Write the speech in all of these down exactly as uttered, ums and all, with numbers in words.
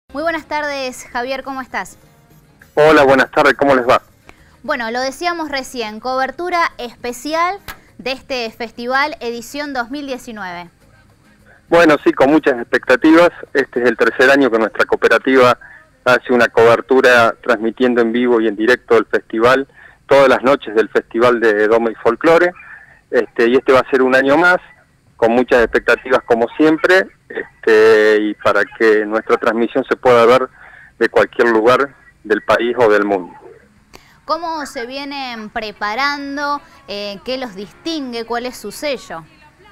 Muy buenas tardes, Javier, ¿cómo estás? Hola, buenas tardes, ¿cómo les va? Bueno, lo decíamos recién, cobertura especial de este festival edición dos mil diecinueve. Bueno, sí, con muchas expectativas. Este es el tercer año que nuestra cooperativa hace una cobertura transmitiendo en vivo y en directo el festival, todas las noches del Festival de Doma y Folclore. Este, y este va a ser un año más, con muchas expectativas como siempre, este, y para que nuestra transmisión se pueda ver de cualquier lugar del país o del mundo. ¿Cómo se vienen preparando? Eh, ¿Qué los distingue? ¿Cuál es su sello?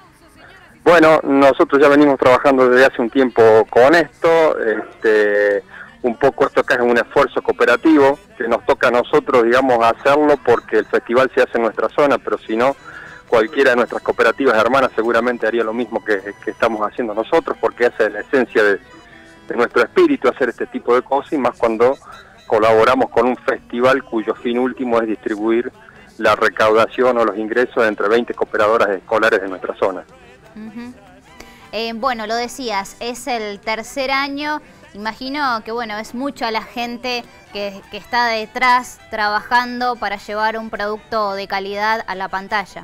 Bueno, nosotros ya venimos trabajando desde hace un tiempo con esto, este, un poco esto acá es un esfuerzo cooperativo, que nos toca a nosotros, digamos, hacerlo porque el festival se hace en nuestra zona, pero si no, cualquiera de nuestras cooperativas hermanas seguramente haría lo mismo que, que estamos haciendo nosotros, porque esa es la esencia de, de nuestro espíritu, hacer este tipo de cosas, y más cuando colaboramos con un festival cuyo fin último es distribuir la recaudación o los ingresos de entre veinte cooperadoras escolares de nuestra zona. Uh-huh. eh, bueno, lo decías, es el tercer año, imagino que bueno, es mucha la gente que, que está detrás trabajando para llevar un producto de calidad a la pantalla.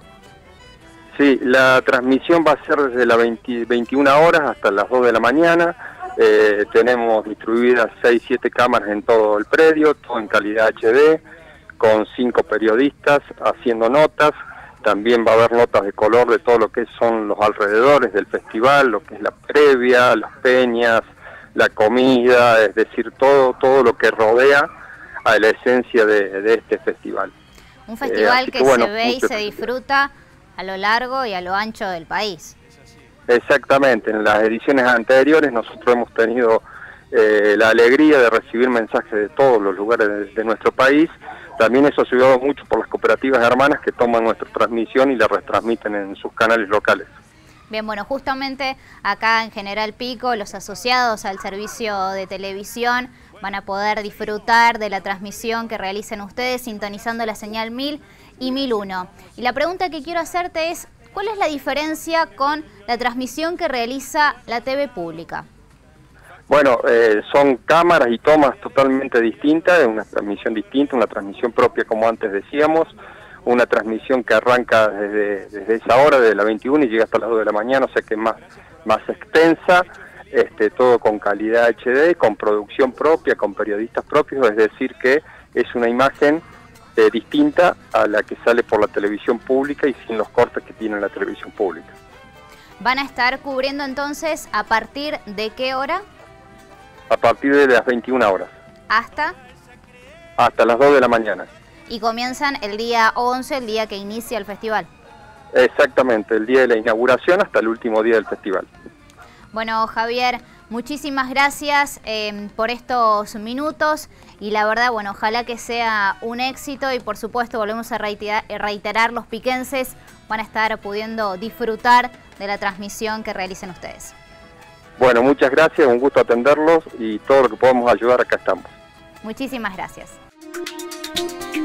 Sí, la transmisión va a ser desde las veintiuna horas hasta las dos de la mañana. Eh, tenemos distribuidas seis siete cámaras en todo el predio, todo en calidad H D, con cinco periodistas haciendo notas. También va a haber notas de color de todo lo que son los alrededores del festival, lo que es la previa, las peñas, la comida, es decir, todo todo lo que rodea a la esencia de, de este festival. Un festival eh, que, que bueno, se ve y se festival. disfruta a lo largo y a lo ancho del país. Exactamente, en las ediciones anteriores nosotros hemos tenido eh, la alegría de recibir mensajes de todos los lugares de, de nuestro país. También eso se ayudado mucho por las cooperativas hermanas que toman nuestra transmisión y la retransmiten en sus canales locales. Bien, bueno, justamente acá en General Pico los asociados al servicio de televisión van a poder disfrutar de la transmisión que realicen ustedes sintonizando la señal mil y mil uno. Y la pregunta que quiero hacerte es, ¿cuál es la diferencia con la transmisión que realiza la T V pública? Bueno, eh, son cámaras y tomas totalmente distintas, es una transmisión distinta, una transmisión propia como antes decíamos, una transmisión que arranca desde, desde esa hora, desde la veintiuna y llega hasta las dos de la mañana, o sea que es más, más extensa, este, todo con calidad H D, con producción propia, con periodistas propios, es decir que es una imagen eh, distinta a la que sale por la televisión pública y sin los cortes que tiene la televisión pública. ¿Van a estar cubriendo entonces a partir de qué hora? A partir de las veintiuna horas. ¿Hasta? Hasta las dos de la mañana. Y comienzan el día once, el día que inicia el festival. Exactamente, el día de la inauguración hasta el último día del festival. Bueno, Javier, muchísimas gracias eh, por estos minutos y la verdad, bueno, ojalá que sea un éxito y por supuesto volvemos a reiterar, reiterar los piquenses van a estar pudiendo disfrutar de la transmisión que realicen ustedes. Bueno, muchas gracias, un gusto atenderlos y todo lo que podamos ayudar acá estamos. Muchísimas gracias.